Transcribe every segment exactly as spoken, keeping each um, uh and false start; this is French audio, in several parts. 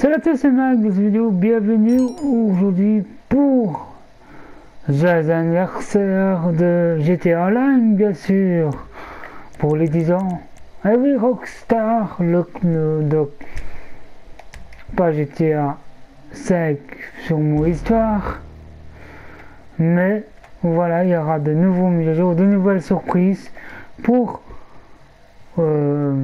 Salut à tous, c'est Mac de cette vidéo, bienvenue aujourd'hui pour l'anniversaire de G T A Online, bien sûr, pour les dix ans. Et oui, Rockstar, le, le, le pas G T A cinq sur mon histoire, mais voilà, il y aura de nouveaux mises à jour, de nouvelles surprises pour euh,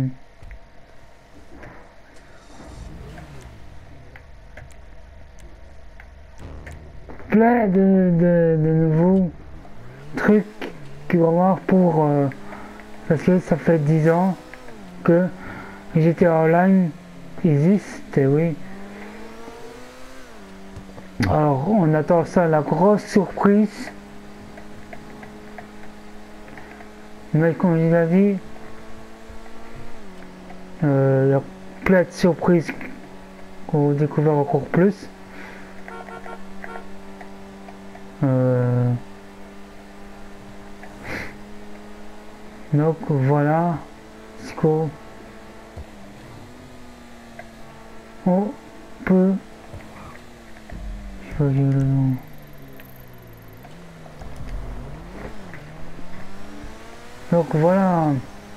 plein de, de, de nouveaux trucs qu'il va y avoir pour euh, parce que ça fait dix ans que G T A Online existe, et oui. Alors on attend ça, la grosse surprise, mais comme je l'ai dit, euh, il y a plein de surprises qu'on va découvrir encore plus. Euh... Donc voilà ce qu'on on peut choisir le nom. Donc voilà,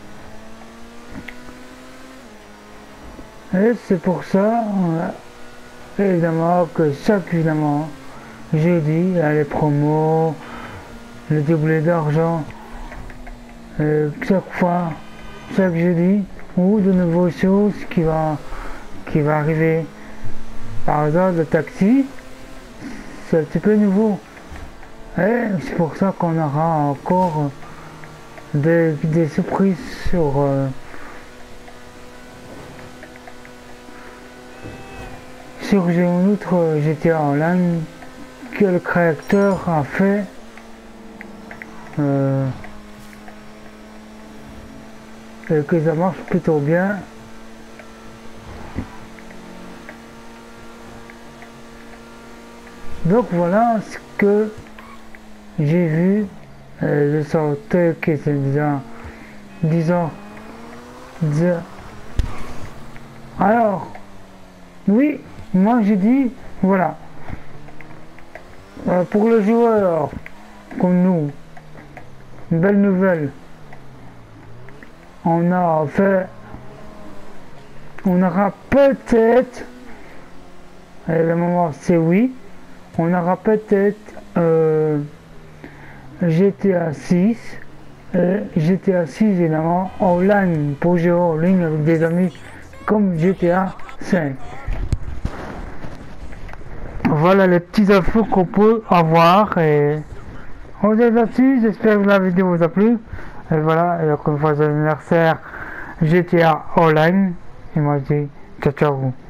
et c'est pour ça euh, évidemment que chaque évidemment jeudi il y a les promos, le doublé d'argent, euh, chaque fois, chaque jeudi, ou de nouvelles choses qui va qui va arriver. Par exemple le taxi, c'est un petit peu nouveau, et c'est pour ça qu'on aura encore des, des surprises sur euh, sur un autre G T A Online que le créateur a fait euh, et que ça marche plutôt bien. Donc voilà ce que j'ai vu. Euh, je sortais que c'est déjà dix ans. dix ans. Alors oui, moi j'ai dit voilà, euh, pour le joueur comme nous, une belle nouvelle, on a fait, on aura peut-être, et le moment c'est oui, on aura peut-être euh, G T A six, et G T A six évidemment online, pour jouer en ligne avec des amis comme G T A cinq. Voilà les petites infos qu'on peut avoir, et on est là-dessus. J'espère que la vidéo vous a plu, et voilà, et encore une fois c'est l'anniversaire G T A Online, et moi je dis ciao ciao.